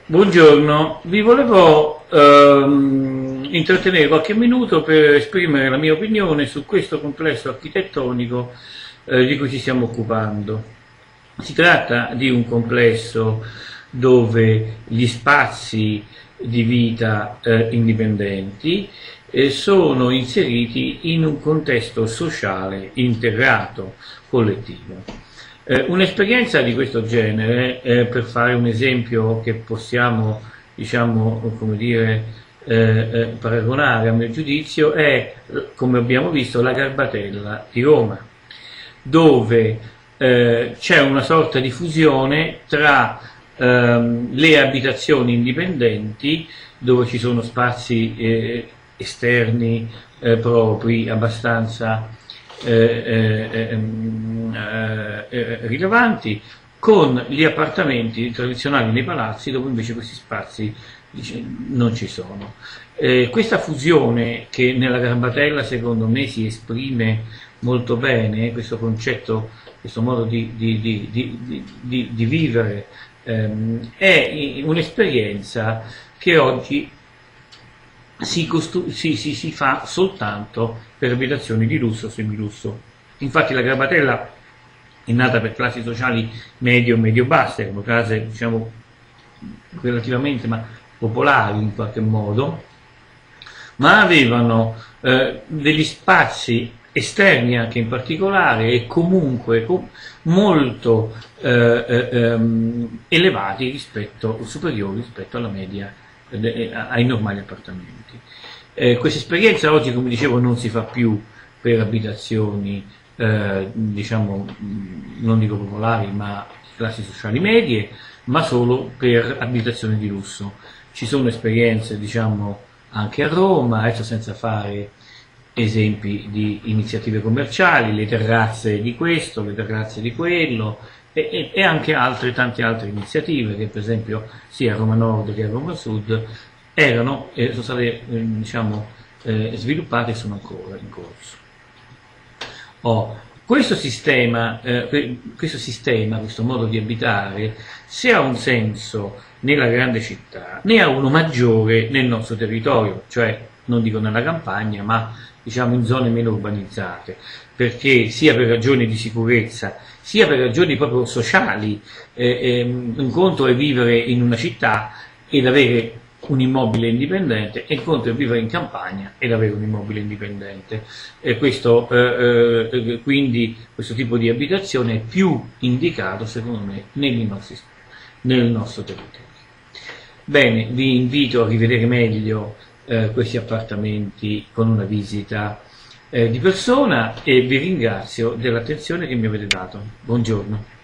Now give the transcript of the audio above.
Buongiorno, vi volevo intrattenere qualche minuto per esprimere la mia opinione su questo complesso architettonico di cui ci stiamo occupando. Si tratta di un complesso dove gli spazi di vita indipendenti sono inseriti in un contesto sociale integrato, collettivo. Un'esperienza di questo genere, per fare un esempio che possiamo, diciamo, come dire, paragonare a mio giudizio, è, come abbiamo visto, la Garbatella di Roma, dove c'è una sorta di fusione tra le abitazioni indipendenti, dove ci sono spazi esterni propri abbastanza rilevanti, con gli appartamenti tradizionali nei palazzi, dove invece questi spazi non ci sono. Questa fusione, che nella Garbatella secondo me si esprime molto bene, questo concetto, questo modo di vivere, è un'esperienza che oggi si fa soltanto per abitazioni di lusso o semilusso. Infatti la Garbatella è nata per classi sociali medio-basse, erano case, diciamo, relativamente popolari in qualche modo, ma avevano degli spazi esterni anche in particolare, e comunque molto elevati, superiori rispetto alla media, ai normali appartamenti. Questa esperienza oggi, come dicevo, non si fa più per abitazioni diciamo, non dico popolari, ma classi sociali medie, ma solo per abitazioni di lusso. Ci sono esperienze, diciamo, anche a Roma, adesso senza fare esempi di iniziative commerciali, le terrazze di questo, le terrazze di quello, e anche tante altre iniziative che, per esempio, sia a Roma Nord che a Roma Sud sono state diciamo, sviluppate e sono ancora in corso. Questo sistema, questo modo di abitare, se ha un senso nella grande città, ne ha uno maggiore nel nostro territorio, cioè non dico nella campagna, ma diciamo in zone meno urbanizzate, perché sia per ragioni di sicurezza, sia per ragioni proprio sociali, un conto è vivere in una città ed avere un immobile indipendente, e un conto è vivere in campagna ed avere un immobile indipendente. Quindi questo tipo di abitazione è più indicato, secondo me, nel nostro territorio. Bene, vi invito a rivedere meglio questi appartamenti con una visita di persona, e vi ringrazio dell'attenzione che mi avete dato. Buongiorno.